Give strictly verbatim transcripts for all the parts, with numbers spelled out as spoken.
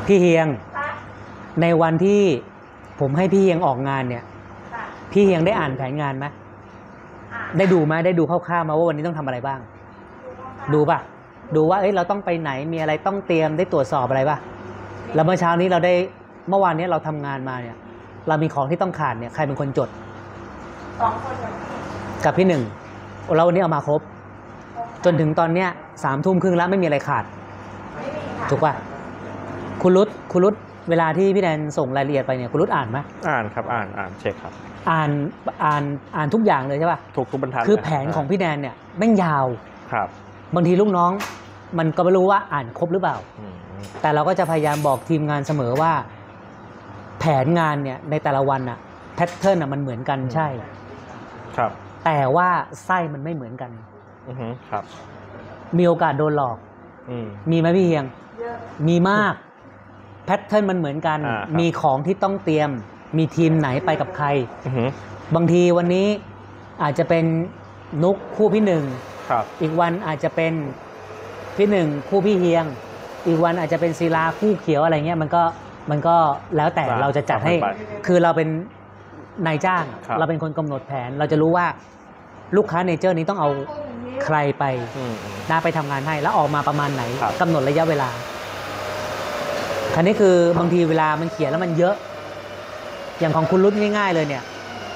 พี่เฮียงในวันที่ผมให้พี่เฮียงออกงานเนี่ยพี่เฮียงได้อ่านแผนงานไหมได้ดูไหมได้ดูคร่าวๆมาว่าวันนี้ต้องทำอะไรบ้างดูป่ะดูว่าเอ้ยเราต้องไปไหนมีอะไรต้องเตรียมได้ตรวจสอบอะไรป่ะแล้วเมื่อเช้านี้เราได้เมื่อวานนี้เราทำงานมาเนี่ยเรามีของที่ต้องขาดเนี่ยใครเป็นคนจดสองคนกับพี่หนึ่งเราวันนี้เอามาครบจนถึงตอนเนี้ยสามทุ่มครึ่งแล้วไม่มีอะไรขาดถูกป่ะคุณรุตคุณรุตเวลาที่พี่แนนส่งรายละเอียดไปเนี่ยคุณรุตอ่านไหมอ่านครับอ่านอ่านเช็คครับอ่านอ่านอ่านทุกอย่างเลยใช่ป่ะทุกทุกบรรทัดคือแผนของพี่แนนเนี่ยแม่งยาวครับบางทีลูกน้องมันก็ไม่รู้ว่าอ่านครบหรือเปล่าแต่เราก็จะพยายามบอกทีมงานเสมอว่าแผนงานเนี่ยในแต่ละวันอะแพทเทิร์นอะมันเหมือนกันใช่ครับแต่ว่าไส้มันไม่เหมือนกันอือฮึครับมีโอกาสโดนหลอกมีไหมพี่เฮียงมีมากแพทเทิร์นมันเหมือนกันมีของที่ต้องเตรียมมีทีมไหนไปกับใครบางทีวันนี้อาจจะเป็นนุกคู่พี่หนึ่งอีกวันอาจจะเป็นพี่หนึ่งคู่พี่เฮียงอีกวันอาจจะเป็นศิลาคู่เขียวอะไรเงี้ยมันก็มันก็แล้วแต่เราจะจัดให้คือเราเป็นนายจ้างเราเป็นคนกำหนดแผนเราจะรู้ว่าลูกค้าเนเจอร์นี้ต้องเอาใครไปน่าไปทำงานให้แล้วออกมาประมาณไหนกำหนดระยะเวลาคันนี้คือบางทีเวลามันเขียนแล้วมันเยอะอย่างของคุณรุ่นง่ายๆเลยเนี่ย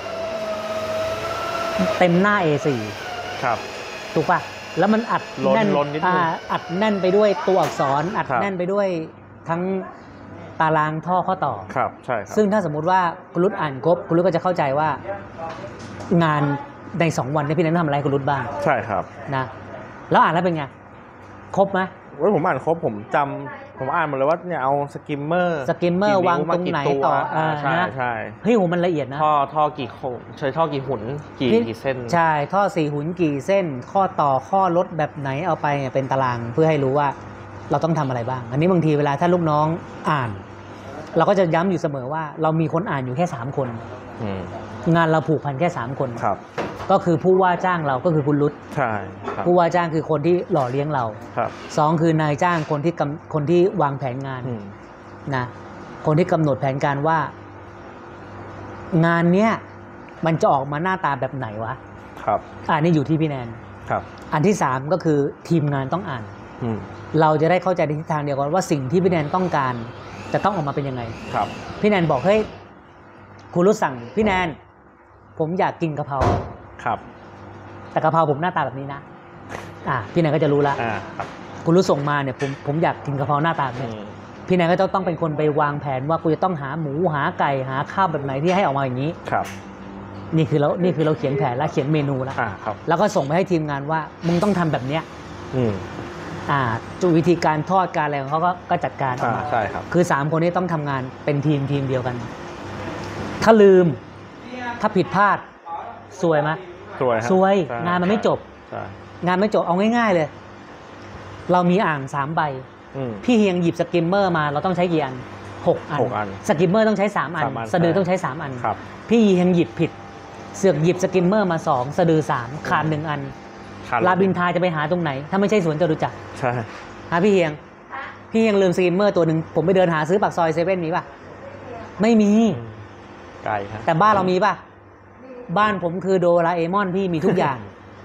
เต็มหน้า เอ สี่ครับถูกป่ะแล้วมันอัดแน่นอัดแน่นไปด้วยตัวอักษรอัดแน่นไปด้วยทั้งตารางท่อข้อต่อครับใช่ครับซึ่งถ้าสมมุติว่าคุณรุ่นอ่านครบคุณรุ่นก็จะเข้าใจว่างานในสองวันนี้พี่นันทำอะไรคุณรุ่นบ้างใช่ครับนะแล้วอ่านแล้วเป็นไงครบไหมว่าผมอ่านครบผมจำผมอ่านหมดเลยว่าเนี่ยเอาสกิมเมอร์สกิมเมอร์วางตรงไหนต่อใช่ใช่เฮ้ยโหมันละเอียดนะท่อท่อกี่ใช้ท่อกี่หุ่นกี่กี่เส้นใช่ท่อสี่หุ่นกี่เส้นข้อต่อข้อลดแบบไหนเอาไปเป็นตารางเพื่อให้รู้ว่าเราต้องทำอะไรบ้างอันนี้บางทีเวลาถ้าลูกน้องอ่านเราก็จะย้ำอยู่เสมอว่าเรามีคนอ่านอยู่แค่สามคนงานเราผูกพันแค่สามคนครับก็คือผู้ว่าจ้างเราก็คือคุณรุตใช่ผู้ว่าจ้างคือคนที่หล่อเลี้ยงเราสองคือนายจ้างคนที่คนที่วางแผนงานนะคนที่กำหนดแผนการว่างานเนี้ยมันจะออกมาหน้าตาแบบไหนวะครับอันนี้อยู่ที่พี่แนนครับอันที่สามก็คือทีมงานต้องอ่านเราจะได้เข้าใจในทิศทางเดียวกันว่าสิ่งที่พี่แนนต้องการจะต้องออกมาเป็นยังไงครับพี่แนนบอกเฮ้ยคุณรู้สั่งพี่แนนผมอยากกินกะเพราครับแต่กะเพราผมหน้าตาแบบนี้นะอ่าพี่แนนก็จะรู้ละอ่าครับคุณรู้ส่งมาเนี่ยผมผมอยากกินกะเพราหน้าตาแบบนี้พี่แนนก็จะต้องเป็นคนไปวางแผนว่ากูจะต้องหาหมูหาไก่หาข้าวแบบไหนที่ให้ออกมาอย่างนี้ครับนี่คือเรานี่คือเราเขียนแผนแล้วเขียนเมนูแล้วอ่าครับแล้วก็ส่งไปให้ทีมงานว่ามึงต้องทำแบบเนี้ยอืมอ่าจุวิธีการทอดการอะไรของเขาก็ก็จัดการออกมาใช่ครับคือสามคนนี้ต้องทำงานเป็นทีมทีมเดียวกันถ้าลืมถ้าผิดพลาดซวยไหมซวยซวยงานมันไม่จบงานไม่จบเอาง่ายๆเลยเรามีอ่างสามใบพี่เฮียงหยิบสกิมเมอร์มาเราต้องใช้กี่อันหกอันสกิมเมอร์ต้องใช้สามอันสะดือต้องใช้สามอันพี่เฮียงหยิบผิดเสือกหยิบสกิมเมอร์มาสองสะดือสามขาดหนึ่งอันลาบินทาจะไปหาตรงไหนถ้าไม่ใช่สวนจตุจักรใช่ฮะพี่เฮียงพี่เฮียงลืมสกิมเมอร์ตัวหนึ่งผมไปเดินหาซื้อปากซอยเซเว่นมีป่ะไม่มีไกลครับแต่บ้านเรามีป่ะบ้านผมคือโดราเอมอนพี่มีทุกอย่าง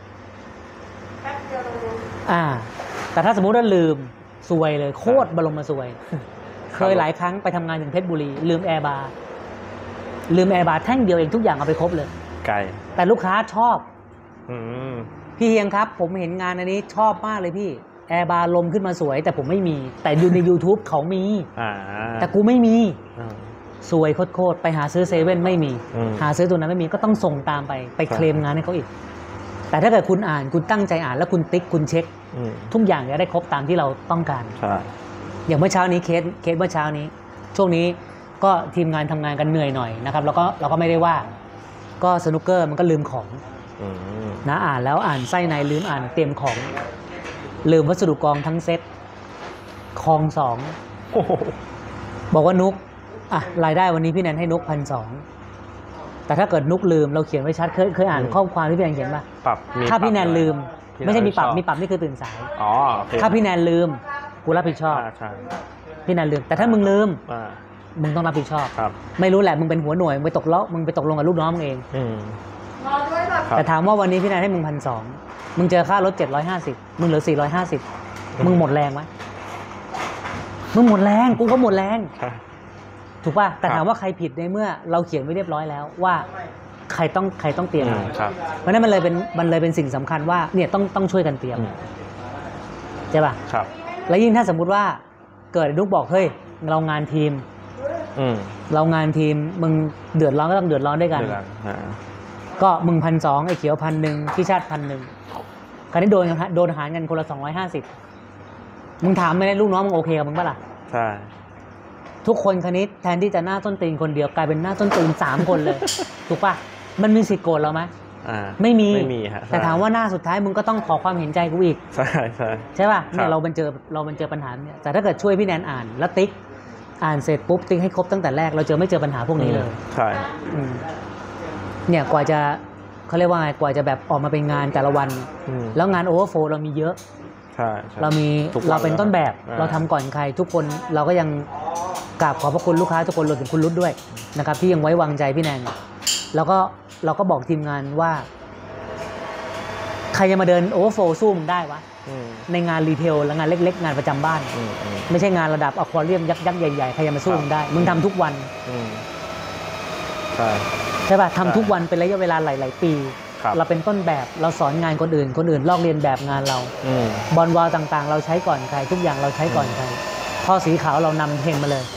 อ่าแต่ถ้าสมมุติว่าลืมซวยเลยโคตรบรมมาซวยเคยหลายครั้งไปทำงานถึงเพชรบุรีลืมแอร์บาร์ลืมแอร์บาร์แท่งเดียวเองทุกอย่างเอาไปครบเลยไกลแต่ลูกค้าชอบอืมพี่เฮียงครับผมเห็นงานอันนี้ชอบมากเลยพี่แอร์บาร์ลมขึ้นมาสวยแต่ผมไม่มีแต่อยู่ใน YouTube เขามีแต่กูไม่มีซวยโคตรไปหาซื้อเซเว่นไม่มีหาซื้อตัวนั้นไม่มีก็ต้องส่งตามไปไปเคลมงานให้เขาอีกแต่ถ้าเกิดคุณอ่านคุณตั้งใจอ่านแล้วคุณติ๊กคุณเช็คทุกอย่างจะได้ครบตามที่เราต้องการอย่างเมื่อเช้านี้เคสเคสเมื่อเช้านี้ช่วงนี้ก็ทีมงานทำงานกันเหนื่อยหน่อยนะครับแล้วก็เราก็ไม่ได้ว่าก็สนุกเกอร์มันก็ลืมของนะอ่านแล้วอ่านไส้ในลืมอ่านเตรียมของลืมวัสดุกองทั้งเซ็ตคองสองบอกว่านุกอ่ะรายได้วันนี้พี่แนนให้นุกพันสองแต่ถ้าเกิดนุกลืมเราเขียนไว้ชัดเคยเคยอ่านข้อความที่พี่แนนเขียนป่ะถ้าพี่แนนลืมไม่ใช่มีปรับมีปรับนี่คือตื่นสายถ้าพี่แนนลืมกูรับผิดชอบใช่พี่นันลืมแต่ถ้ามึงลืมมึงต้องรับผิดชอบไม่รู้แหละมึงเป็นหัวหน่วยมึงไปตกเลาะมึงไปตกลงกับลูกน้องมึงเองแต่ถามว่าวันนี้พี่นันให้มึงพันสองมึงเจอค่ารถเจ็ดร้อยห้าสิบมึงเหลือสี่ร้อยห้าสิบมึงหมดแรงไหมมึงหมดแรงกูก็หมดแรงถูกป่ะแต่ถามว่าใครผิดในเมื่อเราเขียนไว้เรียบร้อยแล้วว่าใครต้องใครต้องเตรียมเพราะนั้นมันเลยเป็นมันเลยเป็นสิ่งสำคัญว่าเนี่ยต้องต้องช่วยกันเตรียมใช่ป่ะครับแล้วยิ่งถ้าสมมุติว่าเกิดนุกบอกเฮ้ยเรางานทีมเรางานทีมมึงเดือดร้อนก็ต้องเดือดร้อนด้วยกันก็มึงพันสองไอ้เขียวพันหนึ่งพี่ชาติพันหนึ่งคราวนี้โดนโดนหารกันคนละสองร้อยห้าสิบมึงถามไม่ได้ลูกน้องมึงโอเคกับมึงป่ะล่ะใช่ทุกคนคณิตแทนที่จะหน้าต้นตีนคนเดียวกลายเป็นหน้าต้นตีนสามคนเลยถูกป่ะมันมีสิทธิ์โกรธเราไหมไม่มีไม่มีแต่ถามว่าหน้าสุดท้ายมึงก็ต้องขอความเห็นใจกูอีกใช่ใช่ใช่ป่ะเนี่ยเราเป็นเจอเราเป็นเจอปัญหาเนี่ยแต่ถ้าเกิดช่วยพี่แนนอ่านแล้วติ๊กอ่านเสร็จปุ๊บติ๊กให้ครบตั้งแต่แรกเราเจอไม่เจอปัญหาพวกนี้เลยใช่เนี่ยกว่าจะเขาเรียกว่าไงกว่าจะแบบออกมาเป็นงานแต่ละวันแล้วงานโอเวอร์โฟลเรามีเยอะเรามีเราเป็นต้นแบบเราทำก่อนใครทุกคนเราก็ยังกราบขอบพระคุณลูกค้าทุกคนรวมถึงคุณรุดด้วยนะครับที่ยังไว้วางใจพี่แนนแล้วก็เราก็บอกทีมงานว่าใครจะมาเดินโอเวอร์โฟลสู้มึงได้วะในงานรีเทลและงานเล็กๆงานประจำบ้านไม่ใช่งานระดับอควาเรียมยักษ์ใหญ่ๆใครจะมาสู้มึงได้มึงทำทุกวันใช่ใช่ป่ะทำทุกวันเป็นระยะเวลาหลายๆปีเราเป็นต้นแบบเราสอนงานคนอื่นคนอื่นลอกเรียนแบบงานเราบอลวาลต่างๆเราใช้ก่อนใครทุกอย่างเราใช้ก่อนใครท่อสีขาวเรานำเทงมาเลย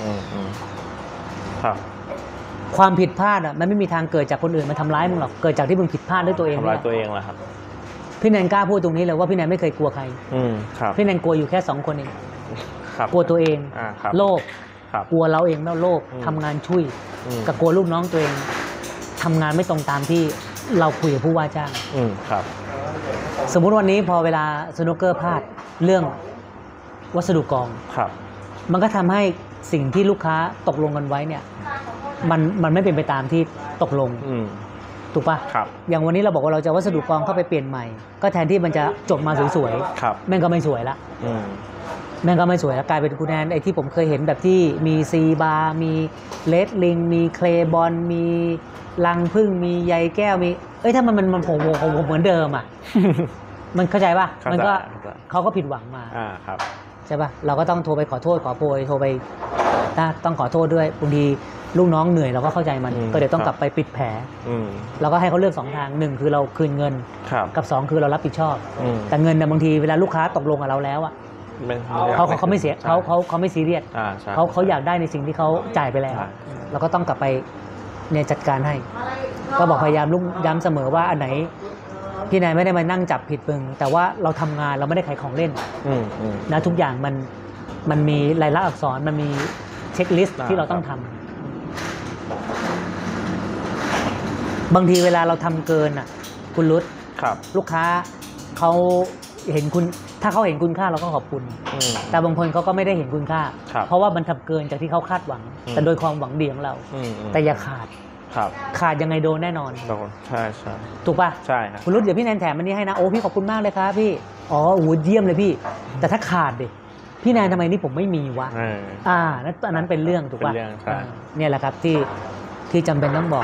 ความผิดพลาดอ่ะมันไม่มีทางเกิดจากคนอื่นมาทำร้ายมึงหรอกเกิดจากที่มึงผิดพลาดด้วยตัวเองทำร้ายตัวเองแหละครับพี่แนนกล้าพูดตรงนี้เลยว่าพี่แนนไม่เคยกลัวใครพี่แนนกลัวอยู่แค่สองคนเองกลัวตัวเองโลภกลัวเราเองแล้วโลภทำงานช่วยกับกลัวลูกน้องตัวเองทำงานไม่ตรงตามที่เราคุยกับผู้ว่าจ้างสมมุติวันนี้พอเวลาสนุกเกอร์พลาดเรื่องวัสดุกองมันก็ทำให้สิ่งที่ลูกค้าตกลงกันไว้เนี่ยมันมันไม่เป็นไปตามที่ตกลงถูกปะอย่างวันนี้เราบอกว่าเราจะวัสดุกองเข้าไปเปลี่ยนใหม่ก็แทนที่มันจะจบมาสวยๆแม่งก็ไม่สวยละแม่งก็ไม่สวยแล้วกลายเป็นคุณแนนไอ้ที่ผมเคยเห็นแบบที่มีซีบาร์มีเลดลิงมีเคลบอลมีลังพึ่งมีใยแก้วมีเอ้ยถ้ามันมันมันโผล่ของผมเหมือนเดิมอ่ะมันเข้าใจป่ะมันก็เขาก็ผิดหวังมาอ่าครับใช่ป่ะเราก็ต้องโทรไปขอโทษขอโพยโทรไปต้องขอโทษด้วยบางทีลูกน้องเหนื่อยเราก็เข้าใจมันก็เดี๋ยวต้องกลับไปปิดแผลเราก็ให้เขาเลือกสองทางหนึ่งคือเราคืนเงินกับสองคือเรารับผิดชอบแต่เงินเนี่ยบางทีเวลาลูกค้าตกลงกับเราแล้วอ่ะเขาเขาไม่เสียเขาเขาเขาไม่ซีเรียสเขาเขาอยากได้ในสิ่งที่เขาจ่ายไปแล้วเราก็ต้องกลับไปเนี่ยจัดการให้ก็บอกพยายามลุกย้ำเสมอว่าอันไหนพี่นายไม่ได้มานั่งจับผิดมึงแต่ว่าเราทำงานเราไม่ได้ขายของเล่นนะทุกอย่างมันมันมีรายละอักษรมันมีเช็คลิสต์ที่เราต้องทำบางทีเวลาเราทำเกินอ่ะคุณรุตลูกค้าเขาเห็นคุณถ้าเขาเห็นคุณค่าเราก็ขอบคุณแต่บางคนเขาก็ไม่ได้เห็นคุณค่าเพราะว่ามันทำเกินจากที่เขาคาดหวังแต่โดยความหวังดีของเราแต่อย่าขาดขาดยังไงโดนแน่นอนโดนใช่ใช่ถูกป่ะใช่ครับคุณรุตเดี๋ยวพี่แนนแถมอันนี้ให้นะโอ้พี่ขอบคุณมากเลยครับพี่อ๋อโอ้โหเยี่ยมเลยพี่แต่ถ้าขาดดิพี่แนนทำไมนี่ผมไม่มีวะอ่านั่นอันนั้นเป็นเรื่องถูกป่ะเนี่ยแหละครับที่ที่จำเป็นต้องบอก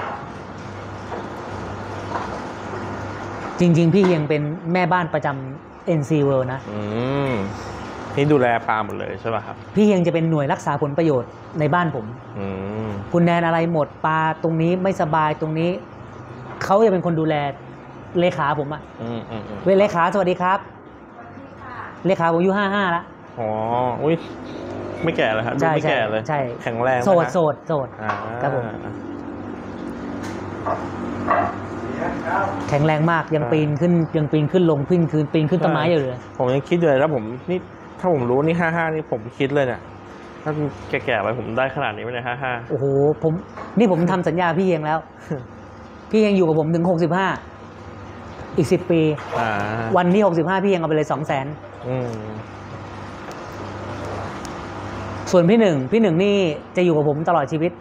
จริงๆพี่ยังเป็นแม่บ้านประจำ เอ็น ซี World นะอืมนี่ดูแลปลาหมดเลยใช่ป่ะครับพี่ยังจะเป็นหน่วยรักษาผลประโยชน์ในบ้านผมอืมคุณแนนอะไรหมดปลาตรงนี้ไม่สบายตรงนี้เขาจะเป็นคนดูแลเลขาผมอ่ะอืมอืมเวเลขาสวัสดีครับเลขาผมอายุห้าห้าแล้วอ๋ออุ้ยไม่แก่เลยครับดูไม่แก่เลยใช่แข็งแรงโสดโสดโสดครับผมแข็งแรงมากยังปีนขึ้นยังปีนขึ้นลงขึ้นคืนปีนขึ้นต้นไม้อยู่เลยผมยังคิดเลยแล้วผมนี่ถ้าผมรู้นี่ห้าห้านี่ผมคิดเลยเนี่ยถ้าแก่ๆไปผมได้ขนาดนี้ไม่ได้ห้าห้าโอ้โหผมนี่ผมทำสัญญาพี่เองแล้วพี่ยังอยู่กับผมถึงหกสิบห้าอีกสิบปีวันนี้หกสิบห้าพี่ยังเอาไปเลยสองแสนส่วนพี่หนึ่งพี่หนึ่งนี่จะอยู่กับผมตลอดชีวิต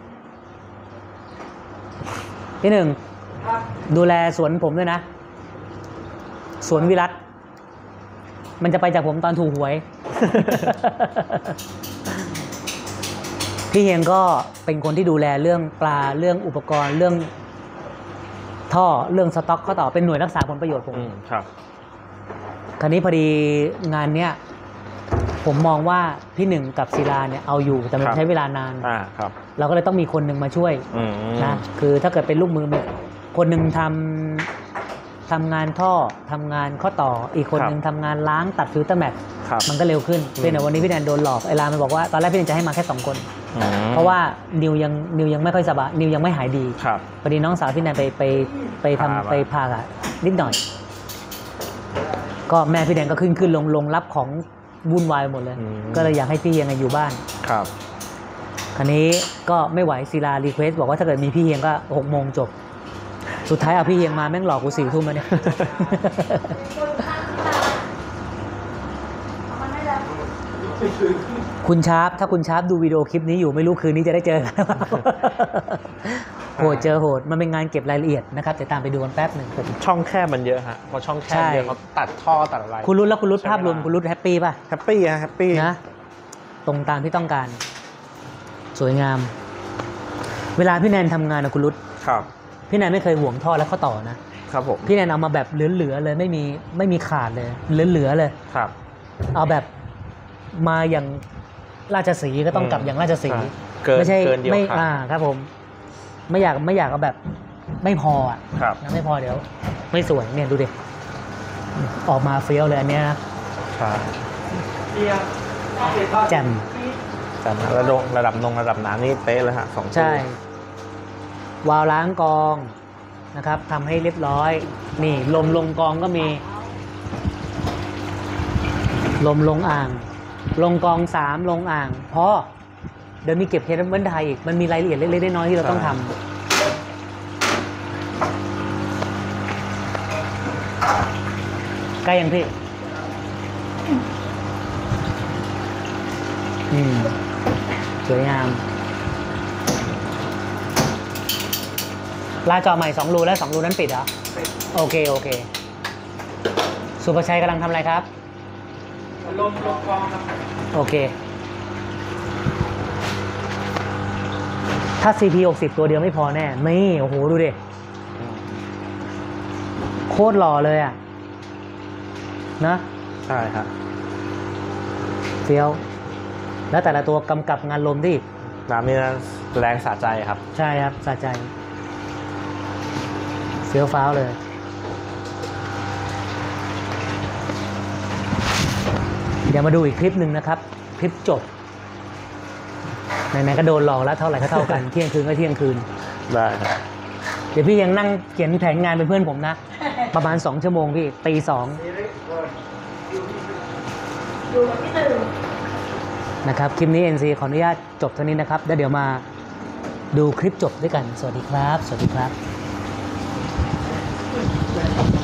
พี่หนึ่งดูแลสวนผมด้วยนะสวนวิรัตมันจะไปจากผมตอนถูกหวยพี่เฮงก็เป็นคนที่ดูแลเรื่องปลาเรื่องอุปกรณ์เรื่องท่อเรื่องสต็อกข้อต่อเป็นหน่วยรักษาผลประโยชน์ผมครับคราวนี้พอดีงานเนี้ยผมมองว่าพี่หนึ่งกับศิลาเนี่ยเอาอยู่แต่มันใช้เวลานานอ่าครับเราก็เลยต้องมีคนหนึ่งมาช่วยนะคือถ้าเกิดเป็นลูกมือคนหนึ่งทำทำงานท่อทำงานข้อต่ออีกคนหนึ่งทำงานล้างตัดฟิลเตอร์แม็กมันก็เร็วขึ้นเพียงแต่วันนี้พี่แนนโดนหลอกไอ้ลามันบอกว่าตอนแรกพี่แนนจะให้มาแค่สองคนเพราะว่านิวยังนิวยังไม่ค่อยสบายนิวยังไม่หายดีพอดีน้องสาวพี่แนนไปไปไปทำไปพาอะนิดหน่อยก็แม่พี่แนนก็ขึ้นขึ้นลงลงรับของวุ่นวายหมดเลยก็เลยอยากให้พี่เฮียงอยู่บ้านครับคราวนี้ก็ไม่ไหวศิลารีเควสบอกว่าถ้าเกิดมีพี่เฮียงก็หกโมงจบสุดท้ายเอาพี่เฮียงมาแม่งหลอกกูสี่ทุ่มแล้วเนี่ยคุณชาร์ปถ้าคุณชาร์ปดูวิดีโอคลิปนี้อยู่ไม่รู้คืนนี้จะได้เจอกันโหดเจอโหดมันเป็นงานเก็บรายละเอียดนะครับแต่ตามไปดูกันแป๊บหนึ่งช่องแคบมันเยอะฮะเพราะช่องแคบเยอะเขาตัดท่อตัดอะไรคุณรุ้แล้วคุณรุ้ภาพรวมคุณรุ้แฮปปี้ป่ะแฮปปี้ฮะแฮปปี้นะตรงตามที่ต้องการสวยงามเวลาพี่แนนทำงานนะคุณรุ้ครับพี่แนนไม่เคยห่วงท่อและข้อต่อนะครับผมพี่แนนเอามาแบบเหลือๆเลยไม่มีไม่มีขาดเลยเหลือๆเลยครับเอาแบบมาอย่างราชสีห์ก็ต้องกลับอย่างราชสีห์ไม่ใช่ไม่อ่าครับผมไม่อยากไม่อยากเอาแบบไม่พออ่ะนะไม่พอเดี๋ยวไม่สวยเนี่ยดูดิออกมาเฟี้ยวเลยอันเนี้ยนะแจ่มแจ่มระดับระดับนงระดับน้ำนี่เป๊ะเลยฮะสองตัวใช่วาล์วล้างกองนะครับทำให้เรียบร้อยนี่ลมลงกองก็มีลมลงอ่างลงกองสามลงอ่างพอเดี๋ยวมีเก็บเทปบันไดอีกมันมีรายละเอียดเล็กๆน้อยๆที่เราต้องทำใกล้ยังพี่อืมสวยงามลาจอใหม่สองรูแล้วสองรูนั้นปิดเหรอโอเคโอเคสุภชัยกำลังทำอะไรครับลมลงกองครับโอเคถ้า ซี พี หกสิบตัวเดียวไม่พอแน่ไม่โอ้โหดูดิโคตรหล่อเลยอ่ะนะใช่ครับเฟี้ยวแล้วแต่ละตัวกำกับงานลมที่น้ำนี่นะแรงสะใจครับใช่ครับสะใจเฟี้ยวฟ้าวเลยเดี๋ยวมาดูอีกคลิปหนึ่งนะครับคลิปจบไหนๆก็โดนหลอกแล้วเท่าไหร่ก็เท่ากันเที่ยงคืนก็เที่ยงคืนได้ครับเดี๋ยวพี่ยังนั่งเขียนแผนงานเป็นเพื่อนผมนะประมาณสองชั่วโมงพี่ตีสองนะครับคลิปนี้ เอ็น ซี ขออนุญาตจบเท่านี้นะครับแล้วเดี๋ยวมาดูคลิปจบด้วยกันสวัสดีครับสวัสดีครับ